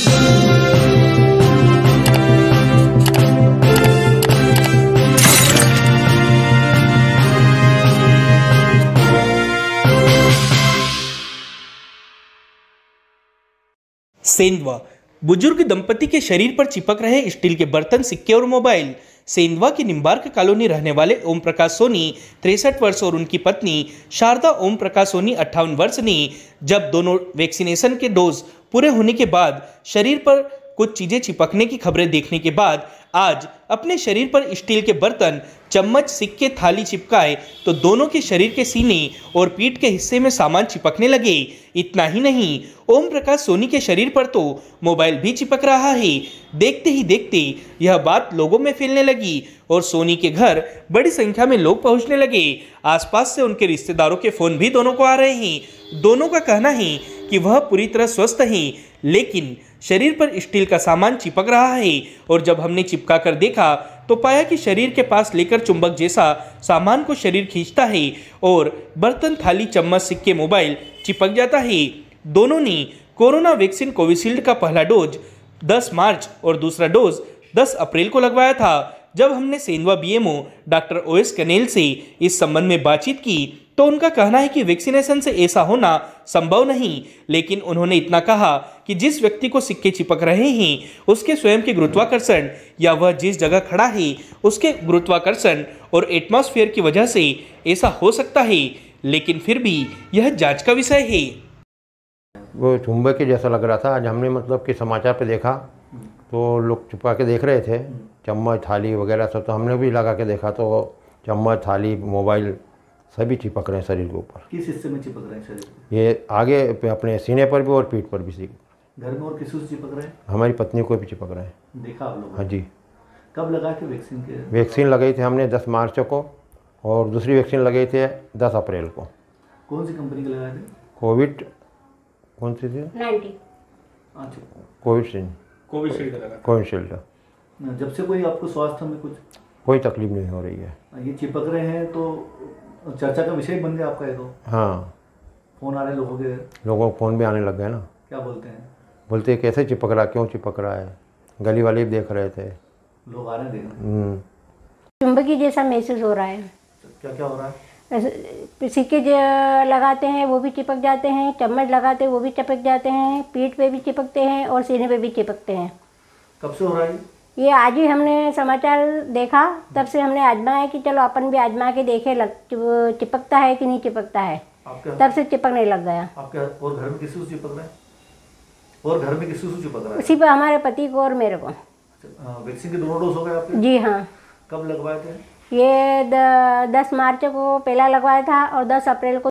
सेंधवा बुजुर्ग दंपति के शरीर पर चिपक रहे स्टील के बर्तन, सिक्के और मोबाइल। सेंधवा की निम्बार्क कॉलोनी रहने वाले ओम प्रकाश सोनी 63 वर्ष और उनकी पत्नी शारदा ओम प्रकाश सोनी 58 वर्ष ने जब दोनों वैक्सीनेशन के डोज पूरे होने के बाद शरीर पर कुछ चीजें चिपकने की खबरें देखने के बाद आज अपने शरीर पर स्टील के बर्तन, चम्मच, सिक्के, थाली चिपकाए तो दोनों के शरीर के सीने और पीठ के हिस्से में सामान चिपकने लगे। इतना ही नहीं, ओम प्रकाश सोनी के शरीर पर तो मोबाइल भी चिपक रहा है। देखते ही देखते यह बात लोगों में फैलने लगी और सोनी के घर बड़ी संख्या में लोग पहुंचने लगे। आसपास से उनके रिश्तेदारों के फोन भी दोनों को आ रहे हैं। दोनों का कहना है कि वह पूरी तरह स्वस्थ हैं, लेकिन शरीर पर स्टील का सामान चिपक रहा है और जब हमने चिपका कर देखा तो पाया कि शरीर के पास लेकर चुंबक जैसा सामान को शरीर खींचता है और बर्तन, थाली, चम्मच, सिक्के, मोबाइल चिपक जाता है। दोनों ने कोरोना वैक्सीन कोविशील्ड का पहला डोज 10 मार्च और दूसरा डोज 10 अप्रैल को लगवाया था। जब हमने सेंधवा बीएमओ डॉक्टर ओएस कनेल से इस संबंध में बातचीत की तो उनका कहना है कि वैक्सीनेशन से ऐसा होना संभव नहीं, लेकिन उन्होंने इतना कहा कि जिस व्यक्ति को सिक्के चिपक रहे हैं उसके स्वयं के गुरुत्वाकर्षण या वह जिस जगह खड़ा है उसके गुरुत्वाकर्षण और एटमॉस्फेयर की वजह से ऐसा हो सकता है, लेकिन फिर भी यह जांच का विषय है। वो चुंबक के जैसा लग रहा था। आज हमने मतलब कि समाचार पे देखा तो लोग चिपका के देख रहे थे, चम्मच, थाली वगैरह सब, तो हमने भी लगा के देखा तो चम्मच, थाली, मोबाइल सभी चिपक रहे हैं शरीर के ऊपर। किस हिस्से में चिपक रहे हैं शरीर पे? ये आगे पे अपने सीने पर भी और पीठ पर भी। घर में और किसी से चिपक रहे हैं? हमारी पत्नी को भी चिपक रहे हैं। देखा आप लोग? हाँ जी। कब लगा के वैक्सीन के? वैक्सीन लगाई थी हमने 10 मार्च को और दूसरी वैक्सीन लगाई थी 10 अप्रैल को। कौन सी कंपनी के लगाए थे? कोविड कौन सी थी? 90। अच्छा, कोविशील्ड। जब से कोई आपको स्वास्थ्य में कोई तकलीफ नहीं हो रही है। ये चिपक रहे हैं तो चर्चा का विषय बन गया आपका ये तो? हाँ, फोन आ रहे लोगों को फ़ोन भी आने लग गए ना। क्या बोलते हैं? बोलते हैं कैसे चिपक रहा, क्यों चिपक रहा है। गली वाले भी देख रहे थे, लोग आ रहे हैं देखने। चुंबकी जैसा महसूस हो रहा है। क्या क्या हो रहा है? सिक्के लगाते हैं वो भी चिपक जाते हैं, चम्मच लगाते हैं वो भी चिपक जाते हैं, पीठ पे भी चिपकते हैं और सीने पे भी चिपकते हैं। कब से हो रहा है ये? आज ही हमने समाचार देखा, तब से हमने आजमाया कि चलो अपन भी आजमा के देखे चिपकता है कि नहीं चिपकता है। तब से चिपकने लग गया। आपके और घर में किसी से चिपक रहा है? और घर में किसी से चिपक रहा है? उसी पर हमारे पति को और मेरे को। वैक्सीन के दोनों डोज हो गए आपके? जी हाँ। कब लगवाए थे? ये 10 मार्च को पहला लगवाया था और 10 अप्रैल को